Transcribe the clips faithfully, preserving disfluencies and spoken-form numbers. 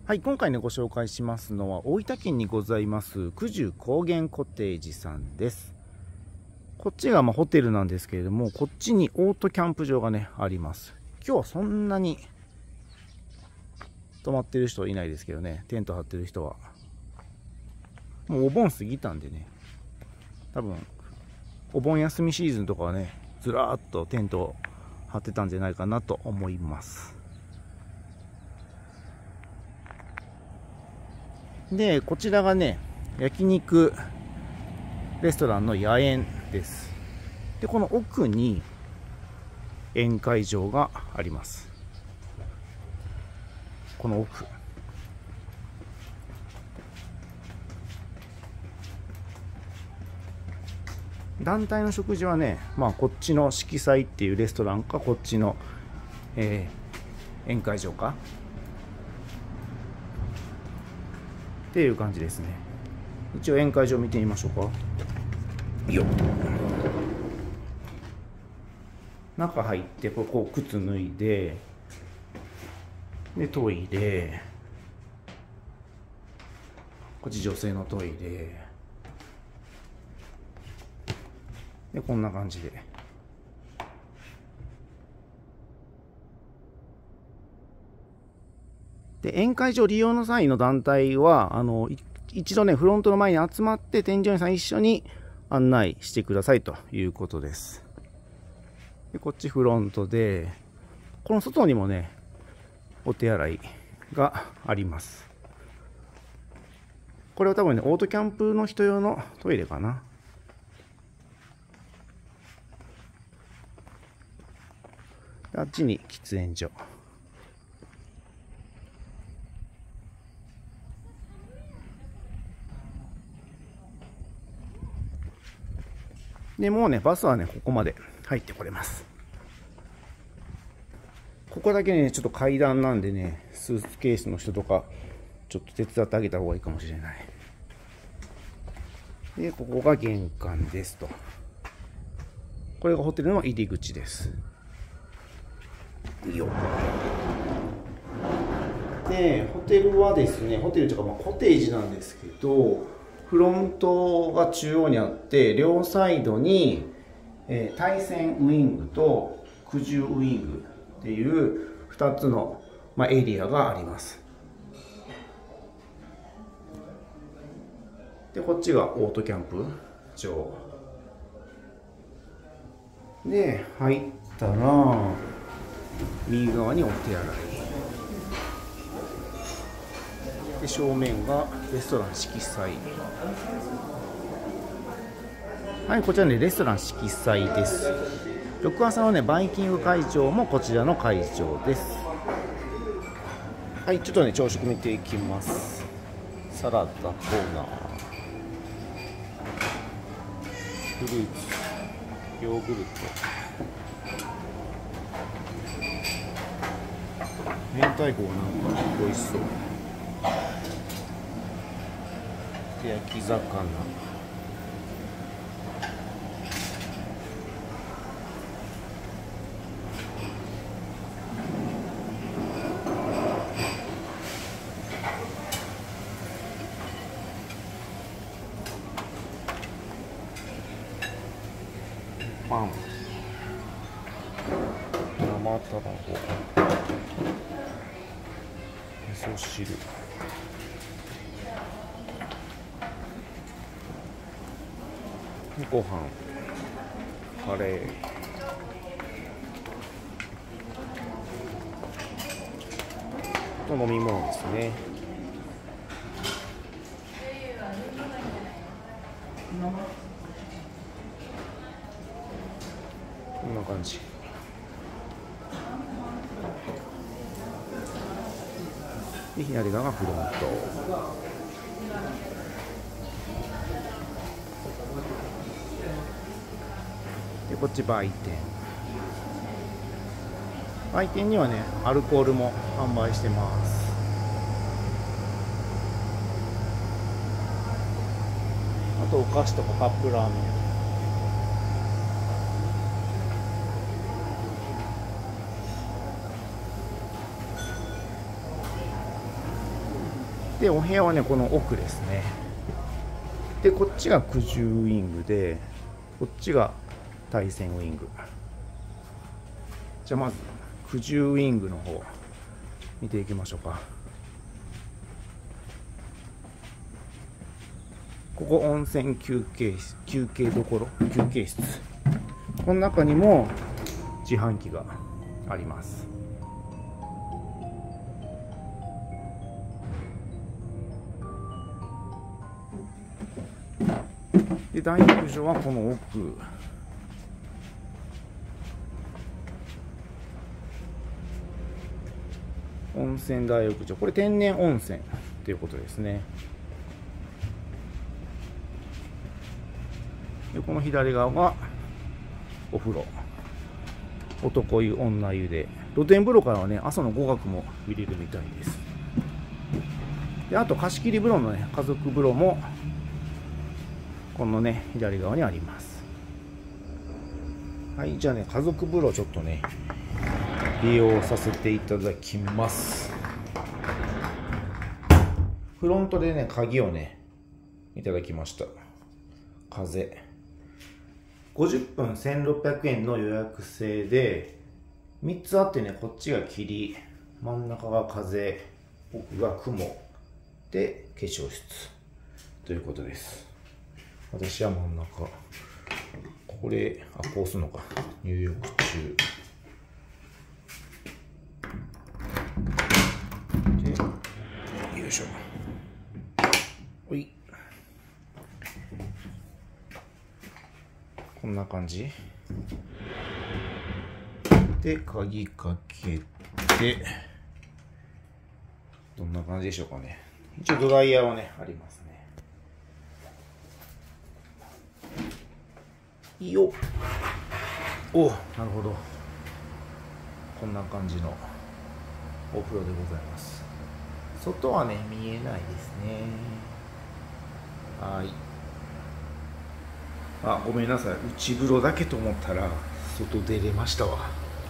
はい、今回ねご紹介しますのは大分県にございます九十高原コテージさんです。こっちがまあホテルなんですけれども、こっちにオートキャンプ場がねあります。今日はそんなに泊まってる人いないですけどね、テント張ってる人はもうお盆過ぎたんでね、多分お盆休みシーズンとかはねずらーっとテントを張ってたんじゃないかなと思います。で、こちらがね、焼肉レストランの野宴です。で、この奥に宴会場があります。この奥。団体の食事はね、まあこっちの色彩っていうレストランか、こっちの、えー、宴会場か。っていう感じですね。一応宴会場見てみましょうか。よっ。中入って、ここ靴脱いで、でトイレ、こっち女性のトイレで、こんな感じで。で、宴会場利用の際の団体は、あの、一度ね、フロントの前に集まって、添乗員さん一緒に案内してくださいということです。で、こっちフロントで、この外にもね、お手洗いがあります。これは多分ね、オートキャンプの人用のトイレかな。あっちに喫煙所。で、もうね、バスはね、ここまで入ってこれます。ここだけね、ちょっと階段なんでね、スーツケースの人とか、ちょっと手伝ってあげた方がいいかもしれない。で、ここが玄関ですと。これがホテルの入り口です。いいよ。で、ホテルはですね、ホテルというか、まあ、コテージなんですけど、フロントが中央にあって、両サイドに、えー、対戦ウイングと九十ウイングっていうふたつの、まあ、エリアがあります。で、こっちがオートキャンプ場で、入ったら右側にお手洗いで、正面がレストラン色彩。はい、こちらね、レストラン色彩です。翌朝のね、バイキング会場もこちらの会場です。はい、ちょっとね、朝食見ていきます。サラダコーナー、フルーツ、ヨーグルト、明太子なんか美味しそう。で、焼き魚、パン、生卵、味噌汁、ご飯、カレー、と飲み物ですね。こんな感じ。で、左側がフロント。で、こっち売店。売店にはね、アルコールも販売してます。あとお菓子とかカップラーメン。 で、お部屋はね、この奥ですね。で、こっちが居住ウィングで、こっちが対戦ウィング。じゃあまず、居住ウィングの方、見ていきましょうか。ここ温泉休憩室、休憩どころ、休憩室。この中にも自販機があります。で、大浴場はこの奥。温泉大浴場。これ天然温泉ということですね。で、この左側がお風呂。男湯、女湯で。露天風呂からはね、朝の語学も見れるみたいです。で、あと貸し切り風呂のね、家族風呂も、このね、左側にあります。はい、じゃあね、家族風呂ちょっとね、利用させていただきます。フロントでね、鍵をね、いただきました。風。ごじゅっぷんせんろっぴゃくえんの予約制で、みっつあってね、こっちが霧、真ん中が風、奥が雲、で、化粧室ということです。私は真ん中。これ、あ、こうするのか。入浴中。で、よいしょ。おい。こんな感じ。で、鍵かけて、どんな感じでしょうかね。一応ドライヤーはね、ありますね。いいよ。お、なるほど。こんな感じのお風呂でございます。外はね、見えないですね。はい。あ、ごめんなさい。内風呂だけと思ったら、外出れましたわ。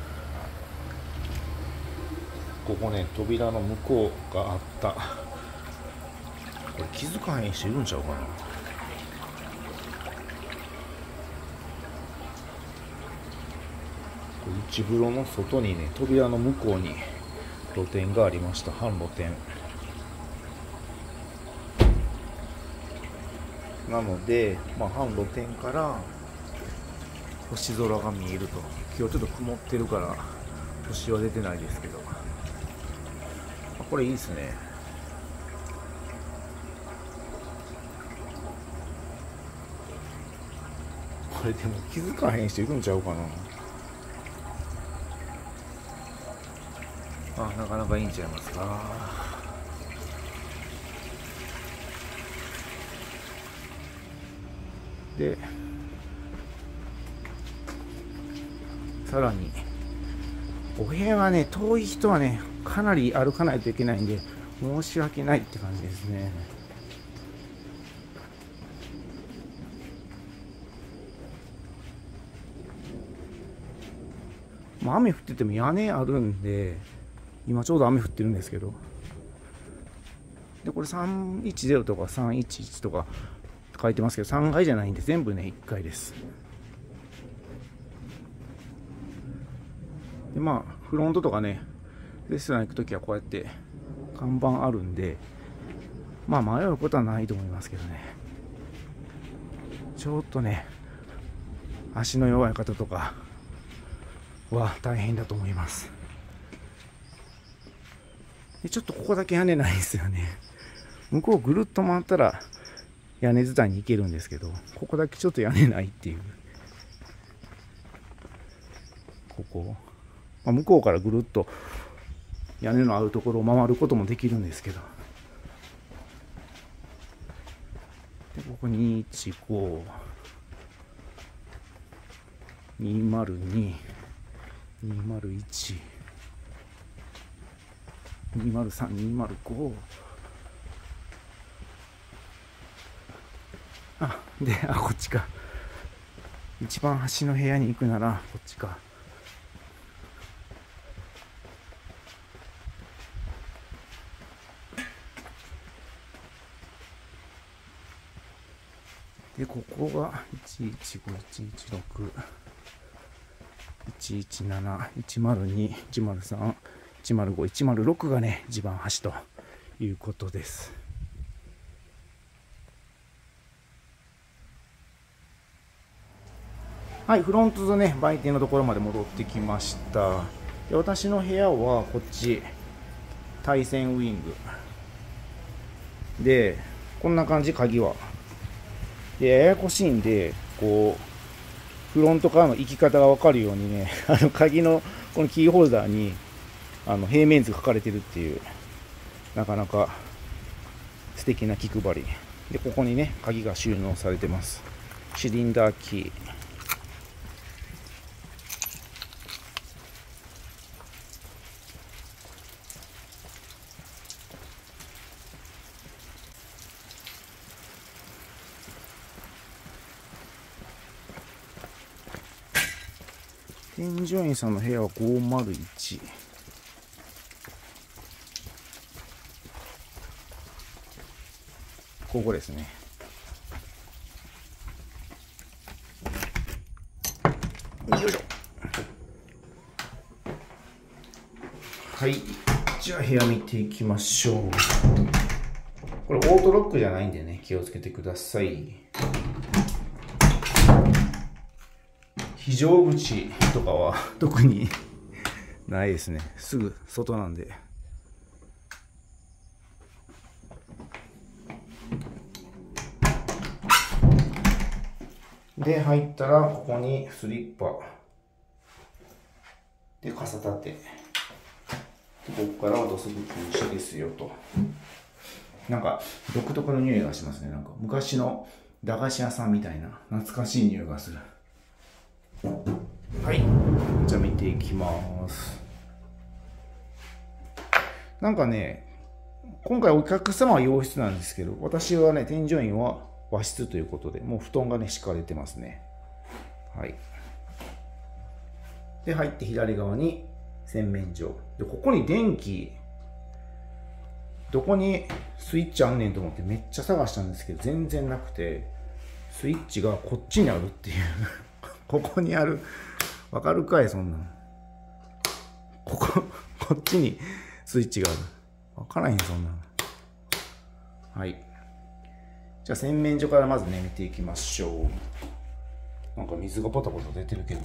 ここね、扉の向こうがあった。これ気づかへん人いるんちゃうかな。内風呂の外にね、扉の向こうに露店がありました。半露店。なので、まあ、半露店から星空が見えると。今日ちょっと曇ってるから星は出てないですけど、これいいですね。これでも気づかへん人いるんちゃうかな。あ、なかなかいいんちゃいますか。で、さらにお部屋がね、遠い人はね、かなり歩かないといけないんで、申し訳ないって感じですね。まあ、雨降ってても屋根あるんで、今ちょうど雨降ってるんですけど、でこれさんいちゼロとかさんいちいちとか書いてますけど、さんがいじゃないんで全部ねいっかいです。でまあフロントとかね、レストラン行くときはこうやって看板あるんで、まあ迷うことはないと思いますけどね。ちょっとね、足の弱い方とかは大変だと思います。でちょっとここだけ屋根ないですよね。向こうぐるっと回ったら屋根伝いに行けるんですけど、ここだけちょっと屋根ないっていう。ここ、まあ、向こうからぐるっと屋根のあるところを回ることもできるんですけど、でここにじゅうご、にひゃくに、にひゃくいち、にひゃくさん、にひゃくご。あ、で、あ、こっちか。一番端の部屋に行くならこっちか。 で、ここがいちいちご、いちいちろく、いちいちなな、いちまるに、いちまるさん、いちまるご、いちまるろくがね、地盤端ということです。はい、フロントとね、売店のところまで戻ってきました。で、私の部屋はこっち、対戦ウィング。で、こんな感じ、鍵は。で、ややこしいんで、こう、フロントからの行き方がわかるようにね、あの、鍵の、このキーホルダーに、あの、平面図書かれてるっていう、なかなか素敵な気配り。で、ここにね、鍵が収納されてます。シリンダーキー。添乗員さんの部屋はごまるいち。ここですね。よいしょ。はい。じゃあ部屋見ていきましょう。これオートロックじゃないんでね、気をつけてください。非常口とかは特にないですね。すぐ外なんで。で、入ったらここにスリッパ。で、傘立て。で、ここからはドスブ禁止ですよと。なんか独特の匂いがしますね。なんか昔の駄菓子屋さんみたいな懐かしい匂いがする。はい。じゃあ見ていきます。なんかね、今回お客様は洋室なんですけど、私はね、添乗員は和室ということで、もう布団がね、敷かれてますね。はい。で、入って左側に洗面所。で、ここに電気、どこにスイッチあんねんと思ってめっちゃ探したんですけど、全然なくて、スイッチがこっちにあるっていう。ここにある。わかるかい、そんなの。ここ、こっちにスイッチがある。わからへん、そんなの。はい。じゃあ洗面所からまずね、見ていきましょう。なんか水がポタポタ出てるけど。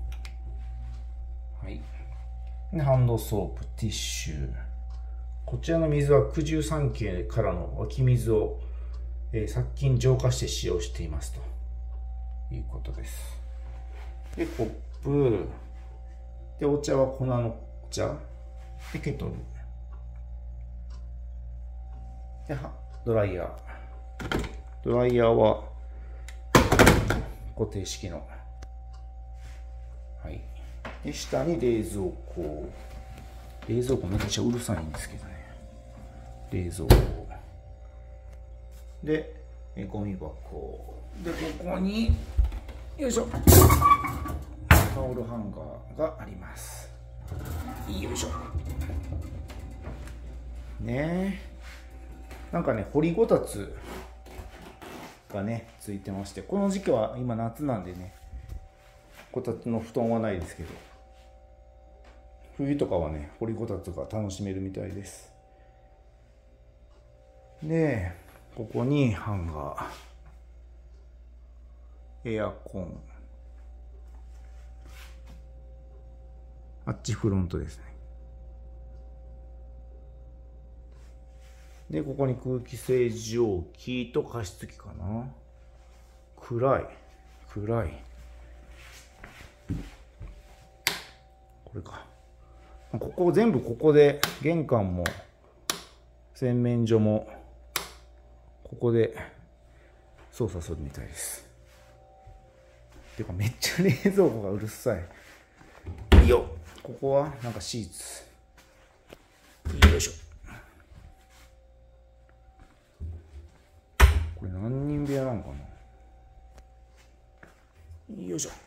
はい。で、ハンドソープ、ティッシュ。こちらの水はくじゅうさんけいからの湧き水を、えー、殺菌浄化して使用していますということです。で、コップ。で、お茶は粉のお茶。で、ケトル。で、ドライヤー。ドライヤーは固定式の。はい。で、下に冷蔵庫。冷蔵庫めっちゃうるさいんですけどね。冷蔵庫。で、ゴミ箱。で、ここに、よいしょ。タオルハンガーがあります。よいしょ。ねえ。なんかね、掘りごたつがね、ついてまして、この時期は今夏なんでね、こたつの布団はないですけど、冬とかはね、掘りごたつが楽しめるみたいです。で、ここにハンガー、エアコン、あっちフロントですね。で、ここに空気清浄機と加湿器かな。暗い。暗い。これか。ここ全部ここで、玄関も、洗面所も、ここで操作するみたいです。てかめっちゃ冷蔵庫がうるさい。よっ。ここはなんかシーツ。よいしょ。これ何人部屋なのかな。よいしょ。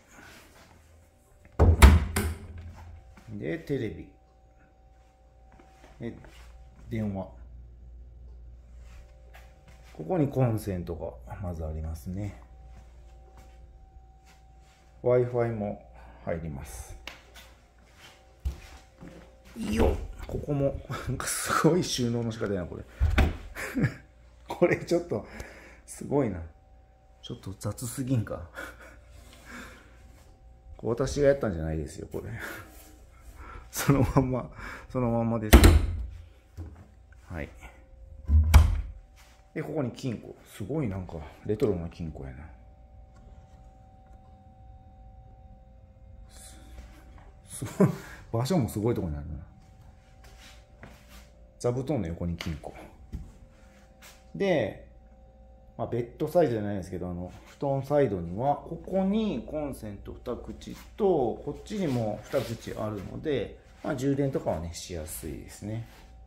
で、テレビ。で、電話。ここにコンセントがまずありますね。 Wi-Fi も入ります。いいよ。ここも、なんかすごい収納の仕方やな、これ。これちょっと、すごいな。ちょっと雑すぎんか。私がやったんじゃないですよ、これ。そのまんま、そのまんまです。はい。で、ここに金庫。すごいなんか、レトロな金庫やな。すごい、場所もすごいとこにあるな。座布団の横に金庫。で、まあ、ベッドサイドじゃないですけど、あの、布団サイドには、ここにコンセントに口と、こっちにもに口あるので、まあ、充電とかはね、しやすいですね。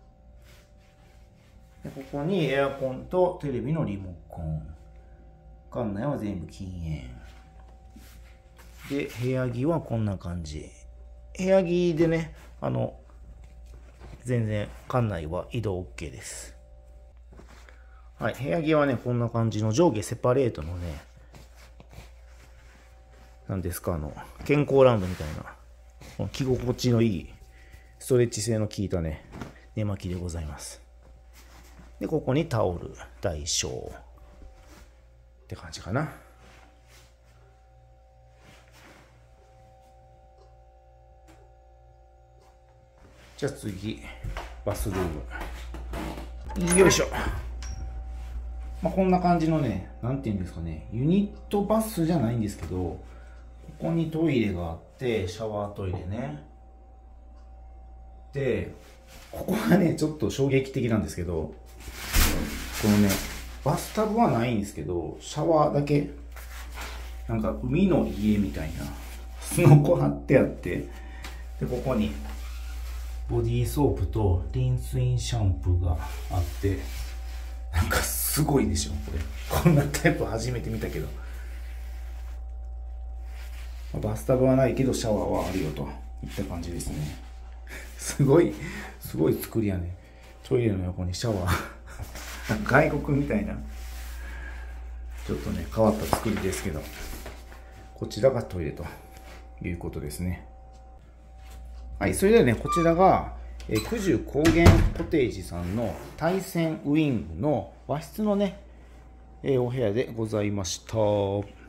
で、ここにエアコンとテレビのリモコン。館内は全部禁煙。で、部屋着はこんな感じ。部屋着でね、あの、全然館内は移動 OK です。はい、部屋着はね、こんな感じの上下セパレートのね、なんですか、あの、健康ランドみたいな、着心地のいい、ストレッチ性の効いたね、寝巻きでございます。で、ここにタオル、大小って感じかな。じゃあ次、バスルーム。よいしょ。まあ、こんな感じのね、なんていうんですかね、ユニットバスじゃないんですけど、ここにトイレがあって、シャワートイレね。で、ここがね、ちょっと衝撃的なんですけど、このね、バスタブはないんですけど、シャワーだけ、なんか海の家みたいな、すのこ貼ってあって、で、ここに、ボディーソープとリンスインシャンプーがあって、なんかすごいでしょ、これ。こんなタイプ初めて見たけど。バスタブはないけどシャワーはあるよといった感じですね。すごい、すごい作りやね。トイレの横にシャワー。外国みたいな。ちょっとね、変わった作りですけど。こちらがトイレということですね。はい、それではね、こちらが、え九十高原コテージさんの対戦ウィングの和室のね、えお部屋でございました。